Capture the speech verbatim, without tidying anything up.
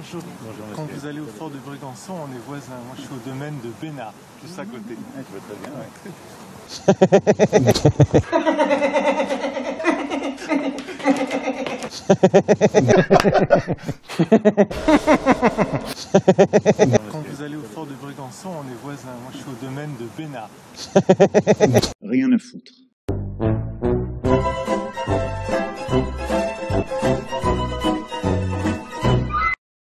Bonjour. Bonjour. Quand vous allez au fort de Brégançon, on est voisins. Moi, je suis au domaine de Bénard, juste à côté. Ah, tu vas très bien, ouais. Quand vous allez au fort de Brégançon, on est voisins. Moi, je suis au domaine de Bénard. Rien à foutre.